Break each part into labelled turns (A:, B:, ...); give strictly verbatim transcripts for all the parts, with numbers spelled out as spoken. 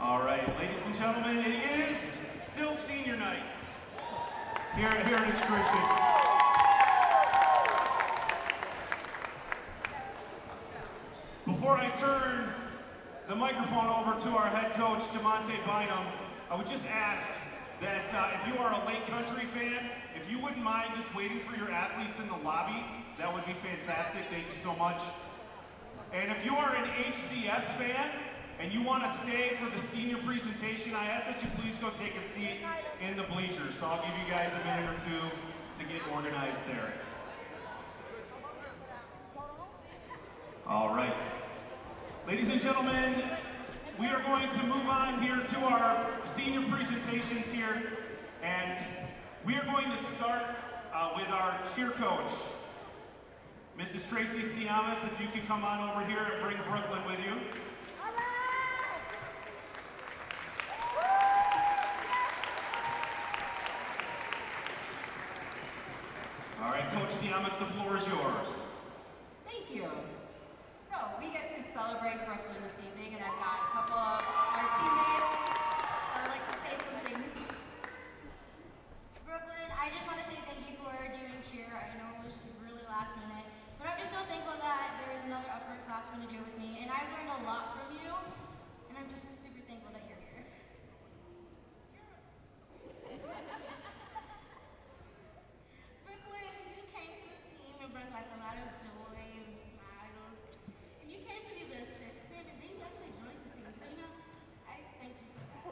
A: All right, ladies and gentlemen, it is still senior night here at Heritage Christian. Before I turn the microphone over to our head coach, DeMonte Bynum, I would just ask that uh, if you are a Lake Country fan, if you wouldn't mind just waiting for your athletes in the lobby, that would be fantastic. Thank you so much. And if you are an H C S fan and you want to stay for the senior presentation, I ask that you please go take a seat in the bleachers. So I'll give you guys a minute or two to get organized there. All right. Ladies and gentlemen, we are going to move on here to our senior presentations here. And we are going to start uh, with our cheer coach. Missus Tracy Siamas, if you could come on over here and bring Brooklyn with you. All right, Coach Siamas, the floor is yours.
B: Thank you. So, we get to celebrate Brooklyn this evening, and I've got a couple of our teammates that would like to say some things.
C: Brooklyn, I just want to say thank you for doing cheer. I know it was really last minute, but I'm just so thankful that there was another upperclassman to do it with me, and I've learned a lot from you, and I'm just super thankful that you're here. Brooklyn, you came to the team and brought like a lot of joy and smiles, and you came to be the assistant, and then you actually joined the team, so you know, I thank you for that.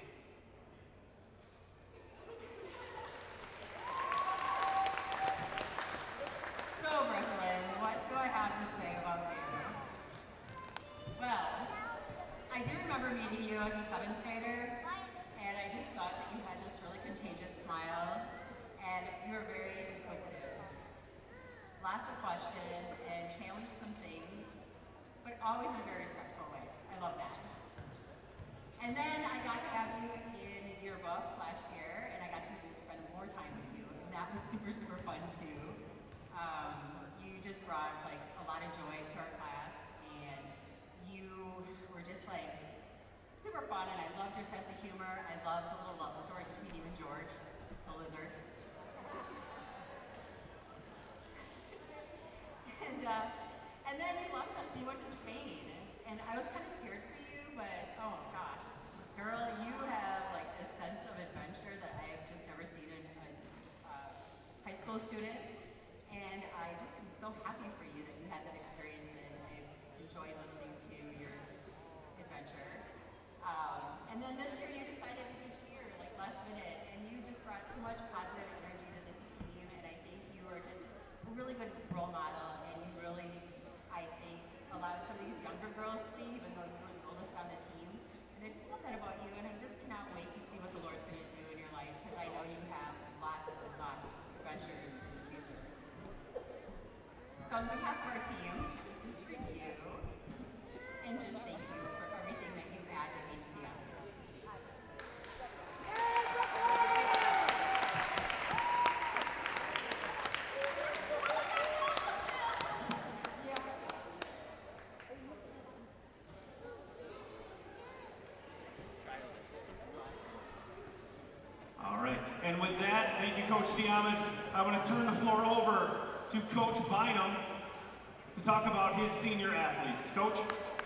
B: So, Brooklyn, what do I have to say about you? Well, I do remember meeting you as a seventh grader, and I just thought that you had this really contagious smile, and you were very inquisitive. Lots of questions and challenged some things, but always in a very respectful way. I love that. And then I got to have you in yearbook last year, and I got to spend more time with you, and that was super, super fun too. Um, you just brought like a lot of joy to our class, and you were just like super fun, and I loved your sense of humor. I loved the little love story between you and George, the lizard. and uh, and then you left us and you went to Spain, and I was kind of scared for you, but oh gosh, girl, you have like a sense of adventure that I have just never seen in a uh, high school student. And I just am so happy for you that you had that experience, and I enjoyed listening to your adventure. Um, and then this year you decided to do cheer, like last minute, and you just brought so much positive energy to this team, and I think you were just a really good role model, and you really, I think, allowed some of these younger girls to see, even though you were the oldest on the team. And I just love that about you, and I just cannot wait to see what the Lord's going to do in your life, because I know you have lots and lots of adventures in the future. So on behalf of our team, this is for you, and just thank you for everything that you add to H C S.
A: All right, and with that, thank you, Coach Siamas. I want to turn the floor over to Coach Bynum to talk about his senior athletes. Coach?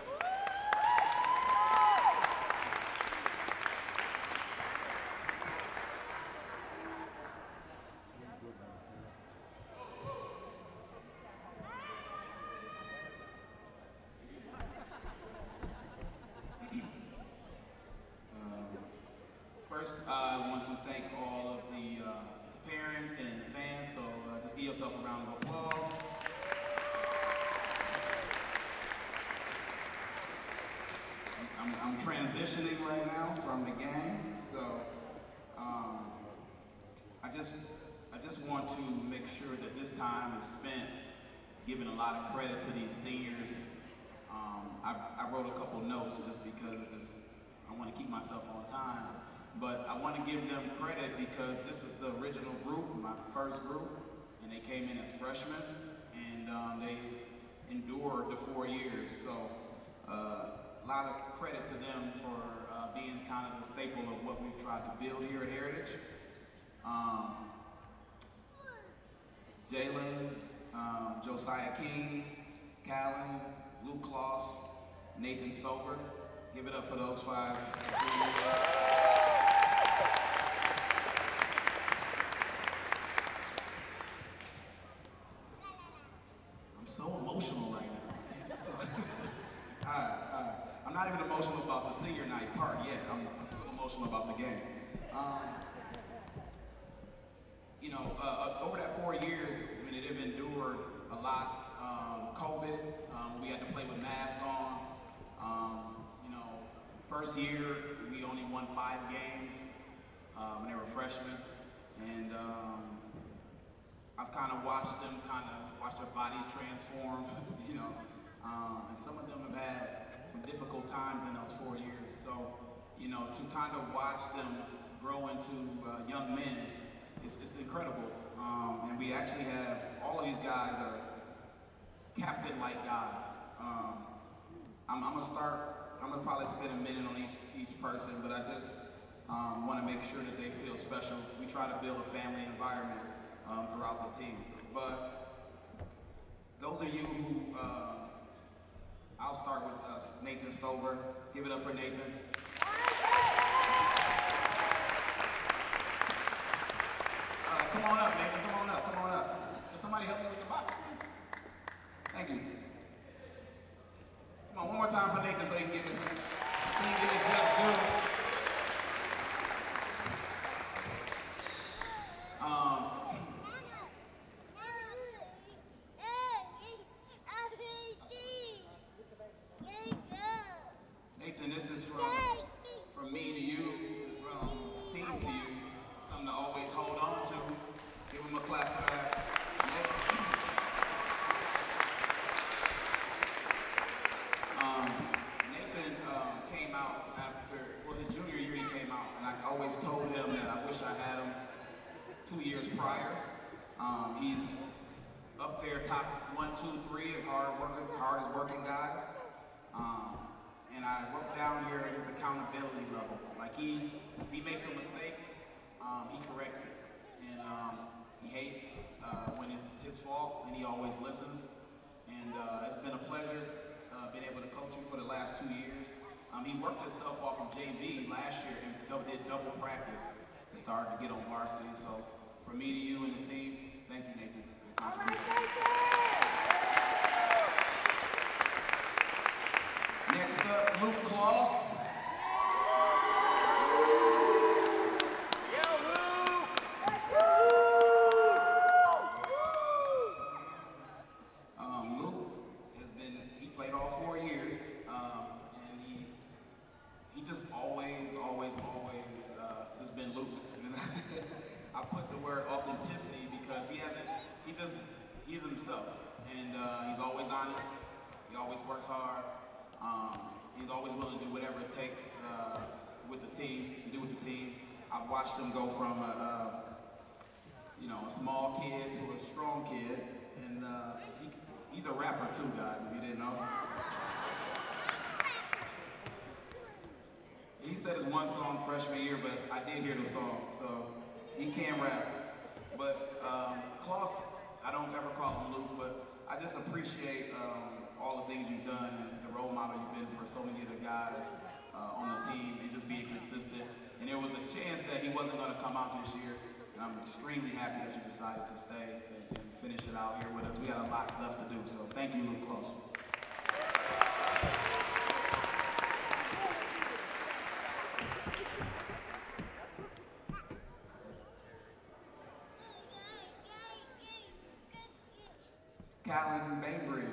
D: First, I want to thank all of the uh, parents and the fans, so uh, just give yourself a round of applause. I'm, I'm transitioning right now from the game, so um, I just I just want to make sure that this time is spent giving a lot of credit to these seniors. Um, I, I wrote a couple notes just because it's, I want to keep myself on time. But I want to give them credit because this is the original group, my first group, and they came in as freshmen, and um, they endured the four years. So uh, a lot of credit to them for uh, being kind of the staple of what we've tried to build here at Heritage. Um, Jalen, um, Josiah King, Callan, Luke Kloss, Nathan Stover. Give it up for those five. I'm so emotional right now. all right, all right. I'm not even emotional about the senior night part yet. I'm, I'm still emotional about the game. Um, you know, uh, over that four years, I mean, it have endured a lot. Um, COVID, um, we had to play with masks on. Um, you know, first year, we only won five games um, when they were freshmen. And um, I've kind of watched them kind of, watched their bodies transform, you know. Um, and some of them have had some difficult times in those four years. So, you know, to kind of watch them grow into uh, young men, it's, it's incredible. Um, and we actually have, all of these guys are captain-like guys. Um, I'm, I'm gonna start, I'm gonna probably spend a minute on each, each person, but I just um, wanna make sure that they feel special. We try to build a family environment um, throughout the team. But those of you who, uh, I'll start with uh, Nathan Stover. Give it up for Nathan. Uh, come on up, Nathan, come on up, come on up. Can somebody help me with the box, please? Thank you. Come on, one more time for Nathan so he can get his, so he can get his just due. Um, Nathan, this is from, from me to you, from the team to you. Something to always hold on to. Give him a clap for that. Um, Nathan um, came out after, well, his junior year he came out, and I always told him that I wish I had him two years prior. Um, he's up there top one, two, three of hard working, hardest working guys. Um, and I wrote down here his accountability level. Like he, if he makes a mistake, um, he corrects it. And um, he hates uh, when it's his fault, and he always listens. And uh, it's been a pleasure uh, being able to coach him for the last two years. Um, he worked himself off from J V last year and did double practice to start to get on varsity. So from me to you and the team, thank you, Nathan.
E: All right, Nathan!
D: Next up, Luke Kloss. Um, Luke has been, he played all four years, um, and he he just always, always, always uh, just been Luke. I put the word authenticity because he hasn't, he just, he's himself. And uh, he's always honest, he always works hard. Um, he's always willing to do whatever it takes uh, with the team, to do with the team. I've watched him go from a, uh, you know, a small kid to a strong kid, and uh, he, he's a rapper too, guys, if you didn't know. He said his one song freshman year, but I did hear the song, so he can rap. But um, Kloss, I don't ever call him Luke, but I just appreciate um, all the things you've done and the role model you've been for so many of the guys uh, on the team and just being consistent. And there was a chance that he wasn't going to come out this year, and I'm extremely happy that you decided to stay and, and finish it out here with us. We got a lot left to do, so thank you, Luke Kloss. Callan Bainbridge.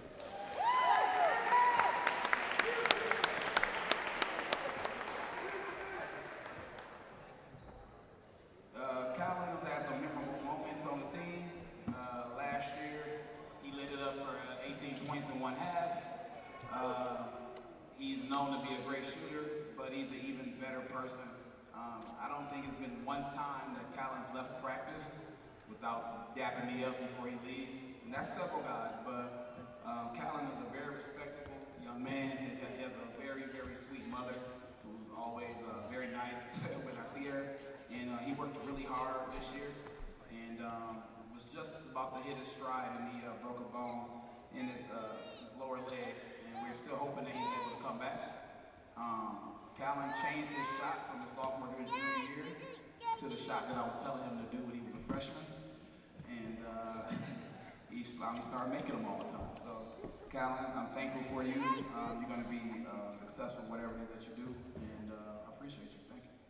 D: Uh, Callan has had some memorable moments on the team. Uh, last year, he lit it up for uh, eighteen points in one half. Uh, he's known to be a great shooter, but he's an even better person. Um, I don't think it's been one time that Callan's left practice without dapping me up before he leaves. And that's several guys, but um, Callan is a very respectable young man. He has, he has a very very sweet mother who's always uh, very nice when I see her. And uh, he worked really hard this year and um, was just about to hit his stride, and he uh, broke a bone in his, uh, his lower leg, and we're still hoping that he's able to come back. Um, Callan changed his shot from his sophomore to his junior year to the shot that I was telling him to do when he was a freshman, and uh, he's finally started making them all the time. So, Callan, I'm thankful for you. Um, you're going to be uh, successful whatever it is that you do, and uh, I appreciate you. Thank you.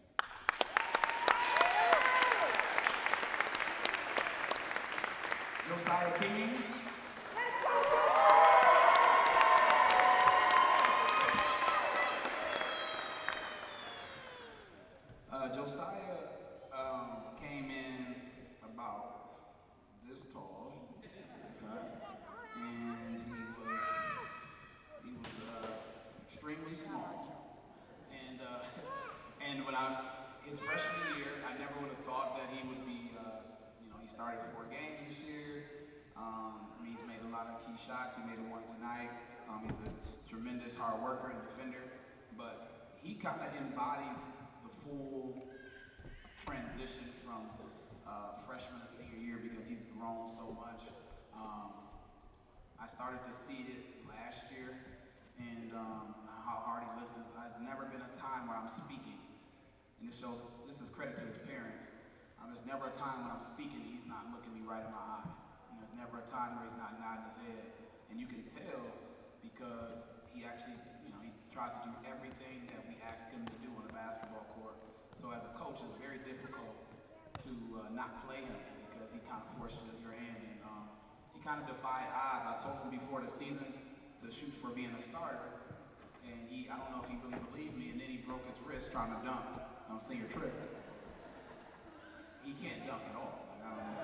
D: Josiah King. Uh, Josiah um, came in about this tall, okay? And he was he was uh, extremely small. And uh, and when I his freshman year, I never would have thought that he would be. Uh, you know, he started four games this year. Um, he's made a lot of key shots. He made one tonight. Um, he's a tremendous hard worker and defender, but he kind of embodies the full transition from uh, freshman to senior year because he's grown so much. Um, I started to see it last year, and um, how hard he listens. I've never been a time where I'm speaking, and this shows. This is credit to his parents. Um, there's never a time when I'm speaking he's not looking me right in my eye. And there's never a time where he's not nodding his head. And you can tell because he actually, you know, he tries to do everything that we ask him to do on the basketball court. So as a coach, it's very difficult to uh, not play him because he kind of forces your hand. And um, he kind of defied odds. I told him before the season to shoot for being a starter. And he, I don't know if he really believed me, and then he broke his wrist trying to dunk on senior trip. He can't dunk at all. Like, I don't know.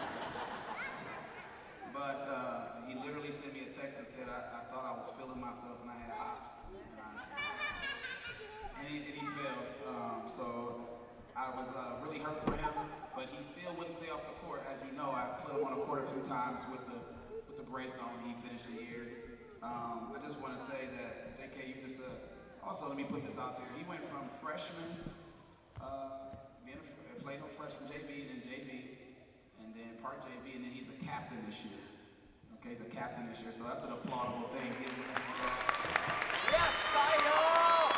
D: But uh, he literally sent me a text and said, I, I thought I was feeling myself and I had hops. And, I, and, he, and he failed. Um, so I was uh, really hurt for him, but he still wouldn't stay off the court. As you know, I put him on the court a few times with the with the brace on. He finished the year. Um, I just want to say that J K, you just uh, also let me put this out there. He went from freshman. Uh, Played on freshman J V, and then J V, and then part J V, and then he's a captain this year. Okay, he's a captain this year, so that's an applaudable thing. Yes, I know!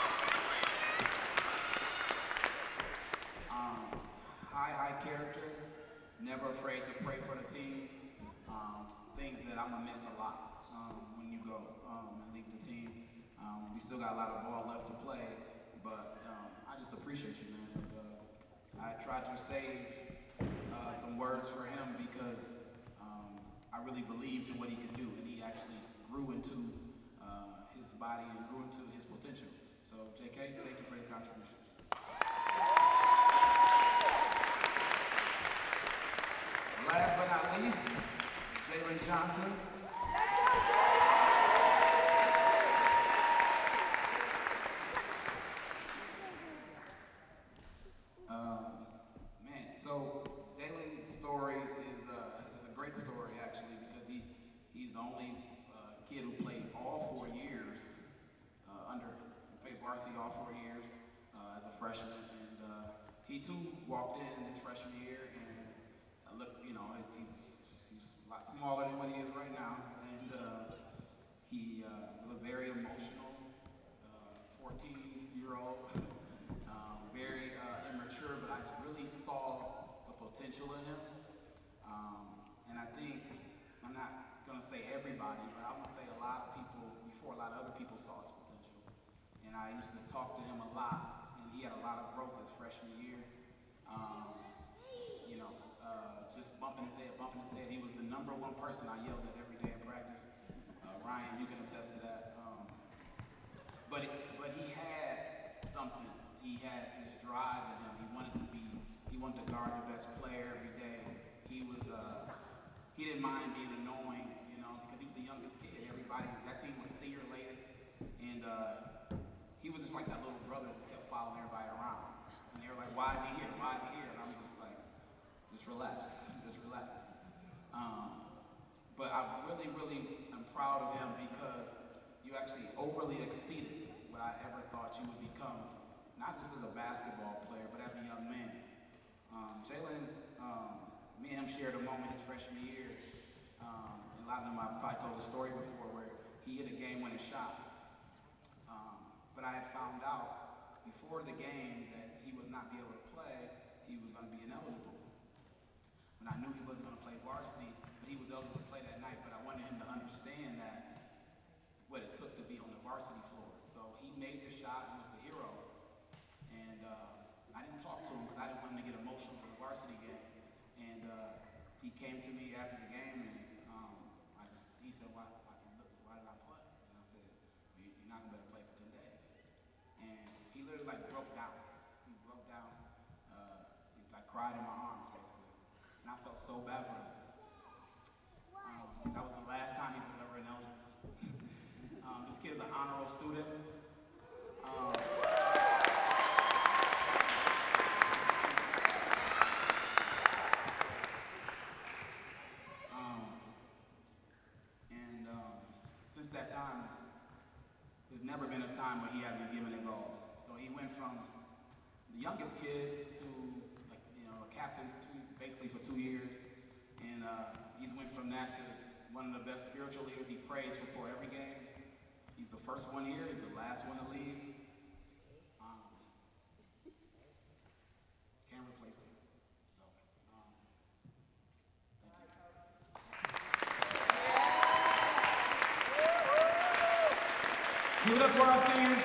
D: Um, high, high character, never afraid to pray for the team. Um, things that I'm gonna miss a lot um, when you go um, and leave the team. Um, we still got a lot of ball left to play, but um, I just appreciate you, man. I tried to save uh, some words for him because um, I really believed in what he could do, and he actually grew into uh, his body and grew into his potential. So, J K, thank you for your contribution. Last but not least, Jalen Johnson. Um, man, so Jalen's story is, uh, is a great story actually because he he's the only uh, kid who played all four years uh, under played varsity all four years uh, as a freshman, and uh, he too walked in his freshman year and uh, look, you know, he's, he's a lot smaller than what he is right now, and uh, he uh, was a very emotional fourteen-year-old. Uh, very uh, immature, but I really saw the potential in him. Um, and I think, I'm not going to say everybody, but I'm going to say a lot of people, before a lot of other people saw his potential. And I used to talk to him a lot, and he had a lot of growth his freshman year. Um, you know, uh, just bumping his head, bumping his head. He was the number one person I yelled at every day in practice. Uh, Ryan, you can attest to that. Um, but, it, but he had something. He had this drive in him. He wanted to be, he wanted to guard the best player every day. He was, uh, he didn't mind being annoying, you know, because he was the youngest kid. Everybody, that team was senior related, and uh, he was just like that little brother that just kept following everybody around. And they were like, why is he here? Why is he here? And I'm just like, just relax, just relax. Um, but I really, really am proud of him because you actually overly exceeded what what I ever thought you would become, not just as a basketball player, but as a young man. Um, Jalen, um, me and him shared a moment his freshman year. Um, and a lot of them, I've probably told the story before, where he hit a game-winning shot. Um, but I had found out before the game that he was not be able to play, he was going to be ineligible. And I knew he wasn't going to play varsity, but he was eligible to play that night. But I wanted him to understand that what it took to be on the varsity floor. So he made the shot and was the hero. And uh, I didn't talk to him because I didn't want him to get emotional for the varsity game. And uh, he came to me after the game and um, I just, he said, why, why, why did I play? And I said, you're not going to be able to play for ten days. And he literally like broke down. He broke down. Uh, he like cried in my arms basically. And I felt so bad for him. Um, that was the last time he was ever ineligible. um, this kid's an honor roll student. Um, um, and um, since that time, there's never been a time where he hasn't given his all. So he went from the youngest kid to, like, you know, a captain two, basically for two years. And uh, he's went from that to one of the best spiritual leaders. He prays before every game. He's the first one here. He's the last one to leave. Um, can't replace him. So, um, thank you. Give it up for our seniors.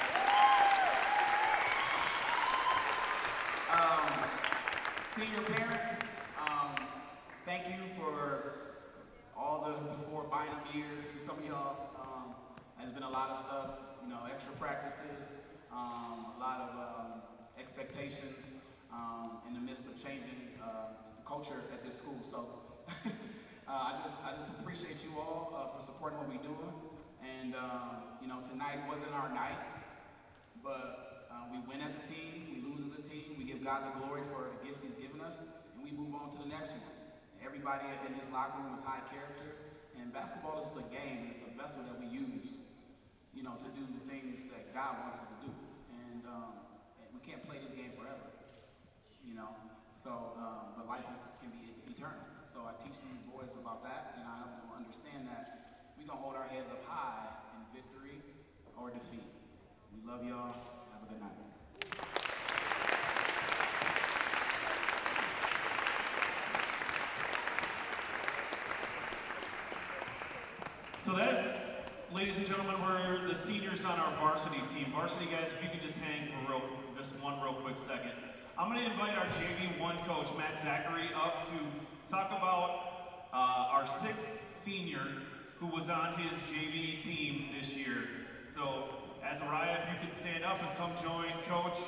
D: Um, senior parents, um, thank you for all the, the four Bynum years. For some of y'all, um, there's been a lot of stuff, you know, extra practices, um, a lot of um, expectations um, in the midst of changing uh, the culture at this school. So uh, I just I just appreciate you all uh, for supporting what we're doing. And um, you know, tonight wasn't our night, but uh, we win as a team, we lose as a team, we give God the glory for the gifts He's given us, and we move on to the next one. Everybody in this locker room is high character, and basketball is just a game. It's a vessel that we use, you know, to do the things that God wants us to do. And, um, and we can't play this game forever, you know. So, um, but life is, can be eternal. So I teach these boys about that, and I help them understand that we're gonna hold our heads up high in victory or defeat. We love y'all. Have a good night.
A: So that, ladies and gentlemen, we're the seniors on our varsity team. Varsity guys, if you can just hang for real, just one real quick second. I'm going to invite our J V one coach, Matt Zachary, up to talk about uh, our sixth senior who was on his J V team this year. So, Azariah, if you could stand up and come join Coach.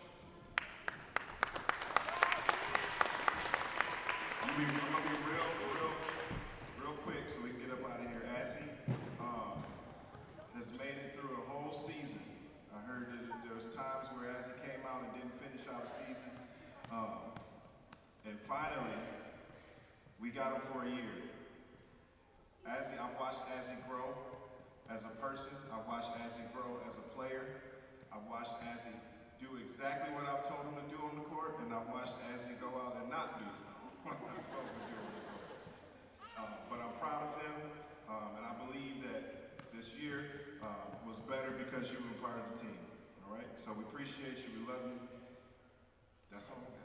F: I'm going to be real, real, real quick so we can get up out of here. Azzy um, has made it through a whole season. I heard that there was times where Azzy came out and didn't finish our season. Um, and finally, we got him for a year. Azzy, I've watched Azzy grow as a person. I've watched Azzy grow as a player. I've watched Azzy do exactly what I've told him to do on the court, and I've watched Azzy go out and not do what I told him to do on the court. Uh, but I'm proud of him, um, and I believe that this year uh, was better because you were part of the team. All right? So we appreciate you. We love you. That's all we got.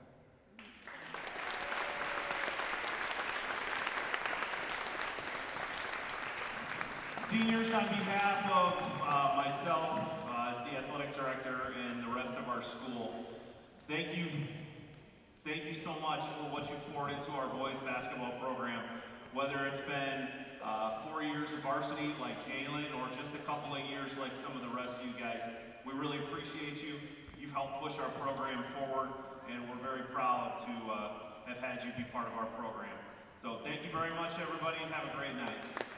A: Seniors, on behalf of uh, myself uh, as the athletic director and the rest of our school, thank you, thank you so much for what you've poured into our boys basketball program. Whether it's been uh, four years of varsity like Jalen or just a couple of years like some of the rest of you guys, we really appreciate you. You've helped push our program forward, and we're very proud to uh, have had you be part of our program. So thank you very much, everybody, and have a great night.